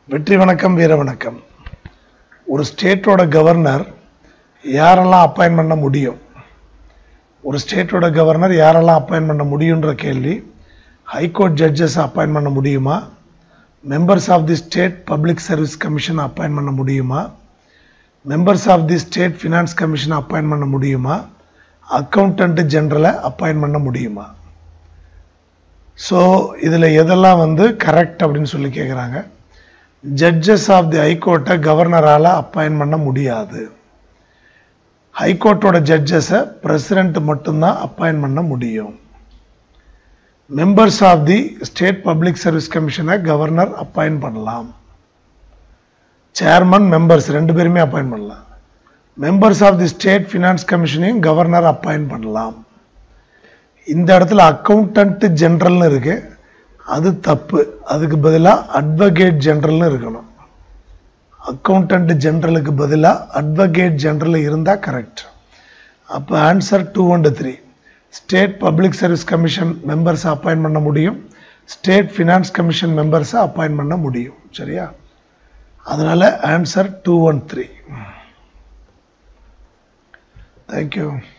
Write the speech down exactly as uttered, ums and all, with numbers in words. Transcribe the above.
வெற்றி வணக்கம் வீர வணக்கம். ஒரு ஸ்டேட்டோட கவர்னர் யாரெல்லாம் அப்பாயின்ட் பண்ண முடியும் ஒரு ஸ்டேட்டோட கவர்னர் யாரெல்லாம் அப்பாயின்ட் பண்ண முடியும்ன்ற கேள்வி. ஹைகோர்ட் ஜட்ஜஸ் அப்பாயின்ட் பண்ண முடியுமா? Members of the state public service commission appoint பண்ண முடியுமா? Members of the state finance commission appoint பண்ண முடியுமா? அக்கௌண்டன்ட் ஜெனரலை அப்பாயின்ட் பண்ண முடியுமா? ஸோ இதில் எதெல்லாம் வந்து கரெக்ட் அப்படின்னு சொல்லி கேட்குறாங்க. ஜட்ஜஸ் ஆஃப் தி ஹைகோர்ட்டை கவர்னரால் அப்பாயின்ட் பண்ண முடியாது. ஹைகோர்ட்டோட ஜட்ஜஸை பிரசிடென்ட் மட்டும்தான் அப்பாயின்ட் பண்ண முடியும். Members of the state public service கமிஷனை கவர்னர் அப்பாயின்ட் பண்ணலாம். சேர்மன் மெம்பர்ஸ் ரெண்டு பேருமே அப்பாயின்ட் பண்ணலாம். Members of the state finance கமிஷனையும் கவர்னர் அப்பாயின்ட் பண்ணலாம். இந்த இடத்துல அக்கௌண்டன்ட் ஜெனரல்னு இருக்கு, அது தப்பு. அதுக்கு பதிலாக அட்வொகேட் ஜெனரல்னு இருக்கணும். அக்கௌண்டன்ட் ஜெனரலுக்கு பதிலாக அட்வொகேட் ஜெனரல் இருந்தால் கரெக்ட். அப்போ answer two and three. State public service commission மெம்பர்ஸை அப்பாயின்ட் பண்ண முடியும், ஸ்டேட் ஃபினான்ஸ் கமிஷன் மெம்பர்ஸை அப்பாயின்ட் பண்ண முடியும். சரியா? அதனால answer two and three. Thank you.